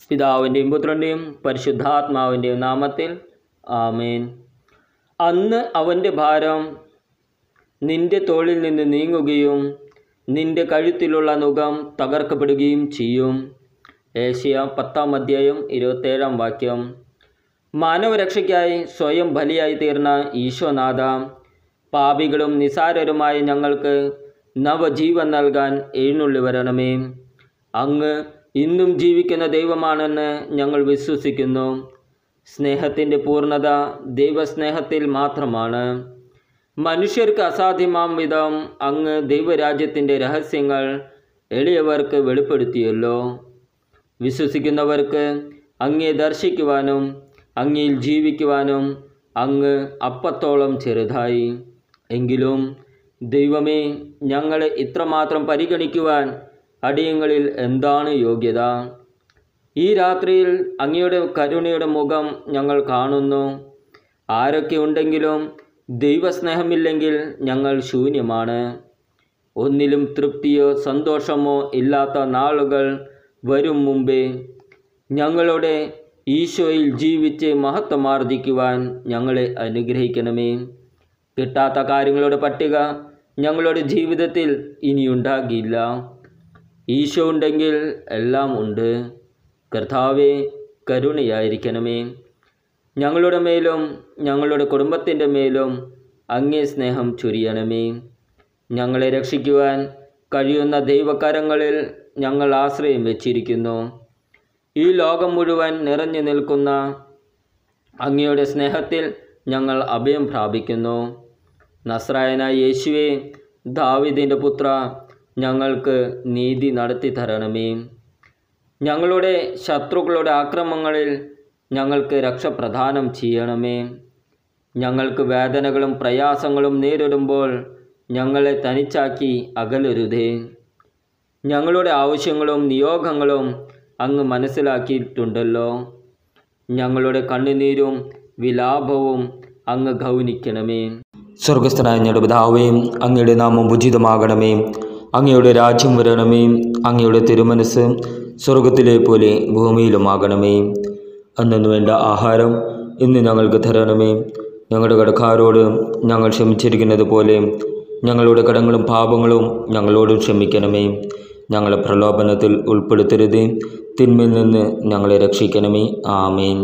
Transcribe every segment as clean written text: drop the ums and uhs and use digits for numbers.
പിതാവിൻ്റെയും പുത്രൻ്റെയും പരിശുദ്ധാത്മാവിൻ്റെയും നാമത്തിൽ ആമേൻ. അന്ന് അവൻ്റെ ഭാരം നിന്റെ തോളിൽ നിന്ന് നീങ്ങുകയും നിന്റെ കഴുത്തിലുള്ള നുകം തകർക്കപ്പെടുകയും ചെയ്യും. ഏശയ്യാ 10:27 മാനവരക്ഷയ്ക്കായി സ്വയം ബലിയായി തീർന്ന ഈശോനാഥ, പാപികളും നിസാരരുമായ ഞങ്ങൾക്ക് നവജീവൻ നൽകാൻ എഴുന്നള്ളി വരണമേ. അങ്ങ് ഇന്നും ജീവിക്കുന്ന ദൈവമാണെന്ന് ഞങ്ങൾ വിശ്വസിക്കുന്നു. സ്നേഹത്തിൻ്റെ പൂർണ്ണത ദൈവസ്നേഹത്തിൽ മാത്രമാണ്. മനുഷ്യർക്ക് അസാധ്യമാം വിധം അങ്ങ് ദൈവരാജ്യത്തിൻ്റെ രഹസ്യങ്ങൾ എളിയവർക്ക് വെളിപ്പെടുത്തിയല്ലോ. വിശ്വസിക്കുന്നവർക്ക് അങ്ങയെ ദർശിക്കുവാനും അങ്ങയിൽ ജീവിക്കുവാനും അങ്ങ് അപ്പത്തോളം ചെറുതായി. എങ്കിലും ദൈവമേ, ഞങ്ങളെ ഇത്രമാത്രം പരിഗണിക്കുവാൻ അടിയങ്ങളിൽ എന്താണ് യോഗ്യത? ഈ രാത്രിയിൽ അങ്ങയുടെ കരുണയുടെ മുഖം ഞങ്ങൾ കാണുന്നു. ആരൊക്കെ ഉണ്ടെങ്കിലും ദൈവസ്നേഹമില്ലെങ്കിൽ ഞങ്ങൾ ശൂന്യമാണ്. ഒന്നിലും തൃപ്തിയോ സന്തോഷമോ ഇല്ലാത്ത നാളുകൾ വരും മുമ്പേ ഞങ്ങളുടെ ഈശോയിൽ ജീവിച്ച് മഹത്വമാർജിക്കുവാൻ ഞങ്ങളെ അനുഗ്രഹിക്കണമേ. കിട്ടാത്ത കാര്യങ്ങളുടെ പട്ടിക ഞങ്ങളുടെ ജീവിതത്തിൽ ഇനിയുണ്ടാകില്ല. ഈശോ ഉണ്ടെങ്കിൽ എല്ലാം ഉണ്ട്. കർത്താവേ, കരുണയായിരിക്കണമേ. ഞങ്ങളുടെ മേലും ഞങ്ങളുടെ കുടുംബത്തിൻ്റെ മേലും അങ്ങേ സ്നേഹം ചൊരിയണമേ. ഞങ്ങളെ രക്ഷിക്കുവാൻ കഴിയുന്ന ദൈവകരങ്ങളിൽ ഞങ്ങൾ ആശ്രയം വെച്ചിരിക്കുന്നു. ഈ ലോകം മുഴുവൻ നിറഞ്ഞു നിൽക്കുന്ന അങ്ങയുടെ സ്നേഹത്തിൽ ഞങ്ങൾ അഭയം പ്രാപിക്കുന്നു. നസ്രായനായ യേശുവേ, ദാവീദിൻ്റെ പുത്ര, ഞങ്ങൾക്ക് നീതി നടത്തി തരണമേ. ഞങ്ങളുടെ ശത്രുക്കളുടെ ആക്രമണങ്ങളിൽ ഞങ്ങൾക്ക് രക്ഷ പ്രദാനം ചെയ്യണമേ. ഞങ്ങൾക്ക് വേദനകളും പ്രയാസങ്ങളും നേരിടുമ്പോൾ ഞങ്ങളെ തനിച്ചാക്കി അകലരുതേ. ഞങ്ങളുടെ ആവശ്യങ്ങളും നിയോഗങ്ങളും അങ്ങ് മനസ്സിലാക്കിയിട്ടുണ്ടല്ലോ. ഞങ്ങളുടെ കണ്ണുനീരും വിലാപവും അങ്ങ് ഗൗനിക്കണമേ. സ്വർഗസ്ഥനായ ഞങ്ങളുടെ പിതാവേ, അങ്ങയുടെ നാമം ഉചിതമാകണമേ. അങ്ങയുടെ രാജ്യം വരണമേ. അങ്ങയുടെ തിരുമനസ് സ്വർഗത്തിലെ പോലെ ഭൂമിയിലുമാകണമേ. അന്നു വേണ്ട ആഹാരം ഇന്ന് ഞങ്ങൾക്ക് തരണമേ. ഞങ്ങളുടെ കടക്കാരോട് ഞങ്ങൾ ക്ഷമിച്ചിരിക്കുന്നത് പോലെ ഞങ്ങളുടെ കടങ്ങളും പാപങ്ങളും ഞങ്ങളോടും ക്ഷമിക്കണമേ. ഞങ്ങളെ പ്രലോഭനത്തിൽ ഉൾപ്പെടുത്തരുതേ, തിന്മയിൽ നിന്ന് ഞങ്ങളെ രക്ഷിക്കണമേ. ആമേൻ.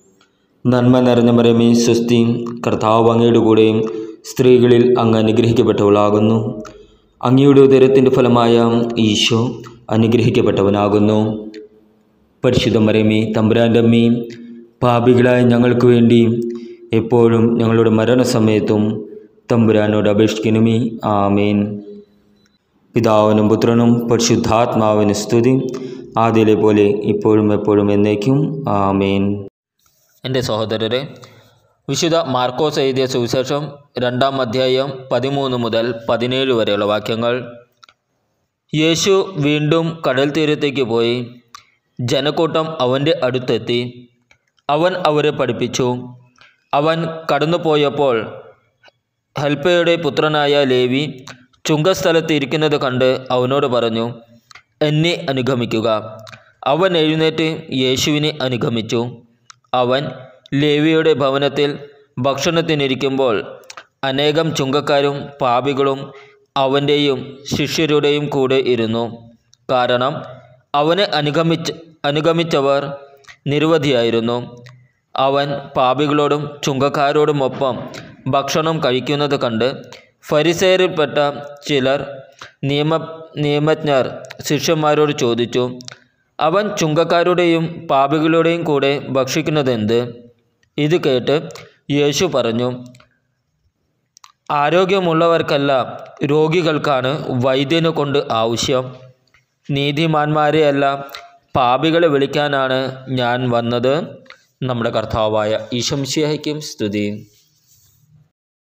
നന്മ നിറഞ്ഞ മറിയമേ, സ്വസ്തി, കർത്താവ് അങ്ങയുടെ കൂടെയും സ്ത്രീകളിൽ അങ്ങ് അനുഗ്രഹിക്കപ്പെട്ടവളാകുന്നു. അങ്ങയുടെ ഉദരത്തിൻ്റെ ഫലമായ ഈശോ അനുഗ്രഹിക്കപ്പെട്ടവനാകുന്നു. പരിശുദ്ധ മറിയമേ, തമ്പുരാൻ്റെ അമ്മേ, പാപികളായ ഞങ്ങൾക്ക് വേണ്ടി എപ്പോഴും ഞങ്ങളുടെ മരണസമയത്തും തമ്പുരാനോട് അപേക്ഷിക്കണമേ. ആമേൻ. പിതാവിനും പുത്രനും പരിശുദ്ധാത്മാവിന് സ്തുതി, ആദ്യയിലെ പോലെ ഇപ്പോഴും എപ്പോഴും എന്നേക്കും. ആമേൻ. എൻ്റെ സഹോദരരെ, വിശുദ്ധ മാർക്കോസ് എഴുതിയ സുവിശേഷം 2-ാം അധ്യായം 13 മുതൽ 17 വരെയുള്ള വാക്യങ്ങൾ. യേശു വീണ്ടും കടൽ തീരത്തേക്ക് പോയി. ജനക്കൂട്ടം അവൻ്റെ അടുത്തെത്തി. അവൻ അവരെ പഠിപ്പിച്ചു. അവൻ കടന്നുപോയപ്പോൾ ഹെൽപ്പയുടെ പുത്രനായ ലേവി ചുങ്കസ്ഥലത്ത് ഇരിക്കുന്നത് കണ്ട് അവനോട് പറഞ്ഞു, എന്നെ അനുഗമിക്കുക. അവൻ എഴുന്നേറ്റ് യേശുവിനെ അനുഗമിച്ചു. അവൻ ലേവിയുടെ ഭവനത്തിൽ ഭക്ഷണത്തിനിരിക്കുമ്പോൾ അനേകം ചുങ്കക്കാരും പാപികളും അവൻ്റെയും ശിഷ്യരുടെയും കൂടെ ഇരുന്നു. കാരണം അവനെ അനുഗമിച്ചവർ നിരവധിയായിരുന്നു. അവൻ പാപികളോടും ചുങ്കക്കാരോടുമൊപ്പം ഭക്ഷണം കഴിക്കുന്നത് കണ്ട് ഫരിസേയരിൽപ്പെട്ട ചിലർ നിയമജ്ഞർ ശിഷ്യന്മാരോട് ചോദിച്ചു, അവൻ ചുങ്കക്കാരുടെയും പാപികളുടെയും കൂടെ ഭക്ഷിക്കുന്നതെന്ത്? ഇത് കേട്ട് യേശു പറഞ്ഞു, ആരോഗ്യമുള്ളവർക്കല്ല, രോഗികൾക്കാണ് വൈദ്യനെ കൊണ്ട് ആവശ്യം. നീതിമാന്മാരെയല്ല, പാപികളെ വിളിക്കാനാണ് ഞാൻ വന്നത്. നമ്മുടെ കർത്താവായ ഈശോ മിശിഹായ്ക്കും സ്തുതി.